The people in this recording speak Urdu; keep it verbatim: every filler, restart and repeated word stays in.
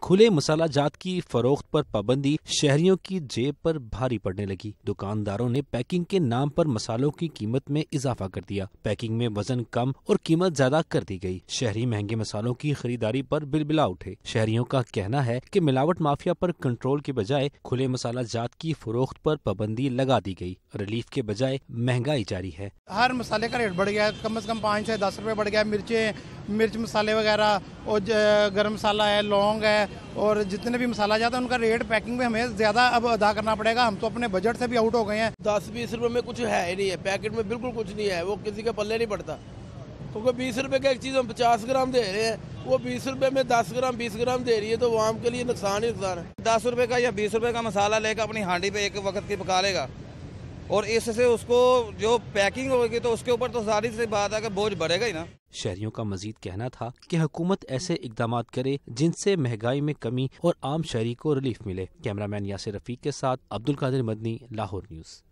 کھلے مسالہ جات کی فروخت پر پابندی شہریوں کی جیب پر بھاری پڑنے لگی۔ دکانداروں نے پیکنگ کے نام پر مسالوں کی قیمت میں اضافہ کر دیا۔ پیکنگ میں وزن کم اور قیمت زیادہ کر دی گئی۔ شہری مہنگے مسالوں کی خریداری پر بلبلا اٹھے۔ شہریوں کا کہنا ہے کہ ملاوٹ مافیا پر کنٹرول کے بجائے کھلے مسالہ جات کی فروخت پر پابندی لگا دی گئی۔ ریلیف کے بجائے مہنگائی جاری ہے۔ ہر مسالے کا ریٹ بڑھ گیا ہے، کم از کم پانچ سے دس روپے بڑھ گیا۔ مرچیں مرچ مسالے وغیرہ اور گرم مسالہ ہے، لونگ ہے، اور جتنے بھی مسالہ جاتا ہے ان کا ریٹ پیکنگ میں ہمیں زیادہ اب ادا کرنا پڑے گا۔ ہم تو اپنے بجٹ سے بھی آؤٹ ہو گئے ہیں۔ دس بیس روپے میں کچھ ہے ہی نہیں ہے، پیکٹ میں بالکل کچھ نہیں ہے، وہ کسی کے پلے نہیں پڑتا، کیونکہ بیس روپے کا ایک چیز ہم پچاس گرام دے رہے ہیں، وہ بیس روپے میں دس گرام بیس گرام دے رہی ہے، تو وہ عوام کے لیے نقصان ہی نقصان ہے۔ دس روپے کا یا بیس روپے کا مسالہ لے کر اپنی ہانڈی پہ ایک وقت کی پکا لے گا، اور اس سے اس کو جو پیکنگ ہوگی تو اس کے اوپر تو ظاہر سی بات ہے کہ بوجھ بڑھے گا ہی نا۔ شہریوں کا مزید کہنا تھا کہ حکومت ایسے اقدامات کرے جن سے مہنگائی میں کمی اور عام شہری کو ریلیف ملے۔ کیمرہ مین یاسر رفیق کے ساتھ عبد القادر مدنی، لاہور نیوز۔